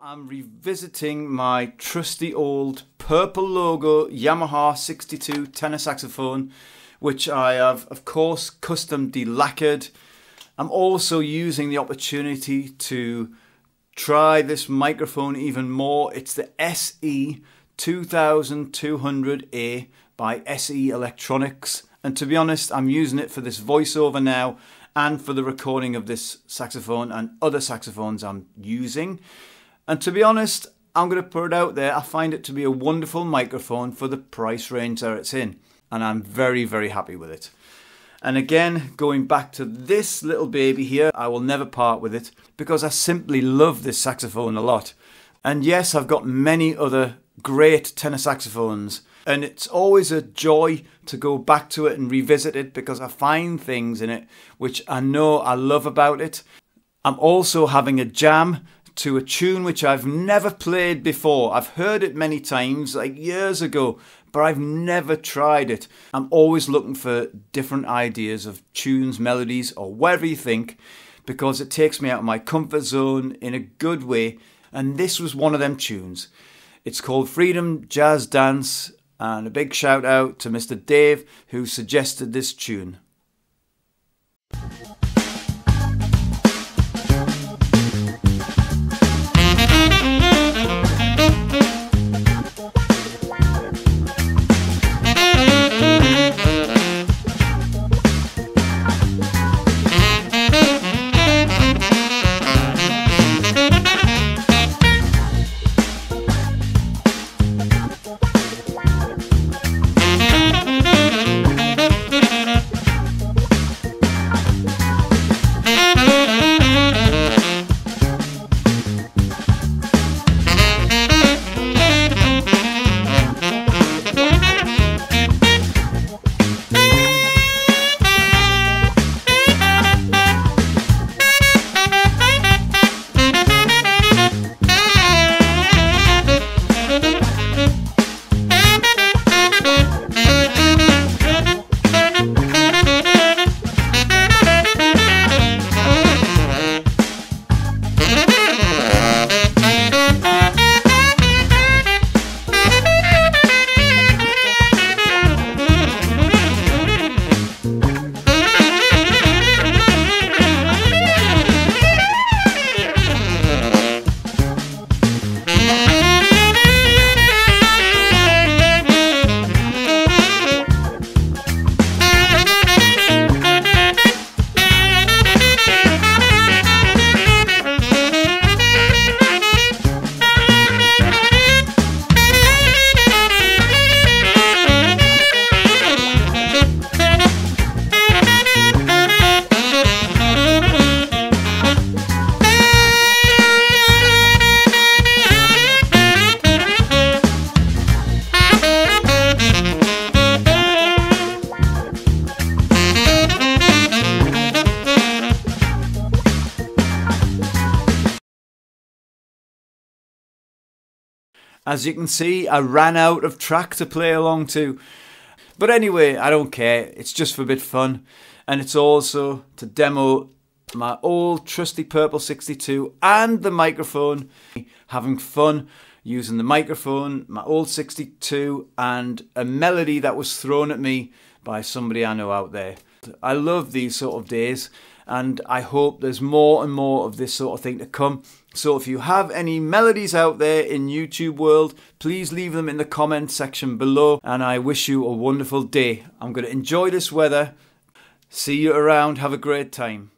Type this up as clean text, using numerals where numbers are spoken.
I'm revisiting my trusty old purple logo Yamaha 62 tenor saxophone, which I have of course custom delacquered. I'm also using the opportunity to try this microphone even more. It's the SE 2200A by SE Electronics, and to be honest, I'm using it for this voiceover now and for the recording of this saxophone and other saxophones I'm using. And to be honest, I'm going to put it out there, I find it to be a wonderful microphone for the price range that it's in, and I'm very, very happy with it. And again, going back to this little baby here, I will never part with it because I simply love this saxophone a lot. And yes, I've got many other great tenor saxophones, and it's always a joy to go back to it and revisit it because I find things in it which I know I love about it. I'm also having a jam to a tune which I've never played before. I've heard it many times, like years ago, but I've never tried it. I'm always looking for different ideas of tunes, melodies, or whatever you think, because it takes me out of my comfort zone in a good way, and this was one of them tunes. It's called Freedom Jazz Dance, and a big shout out to Mr. Dave who suggested this tune. As you can see, I ran out of track to play along to. But anyway, I don't care. It's just for a bit of fun. And it's also to demo my old trusty Purple 62 and the microphone. Having fun using the microphone, my old 62, and a melody that was thrown at me by somebody I know out there. I love these sort of days, and I hope there's more and more of this sort of thing to come. So if you have any melodies out there in YouTube world, please leave them in the comment section below, and I wish you a wonderful day. I'm going to enjoy this weather. See you around. Have a great time.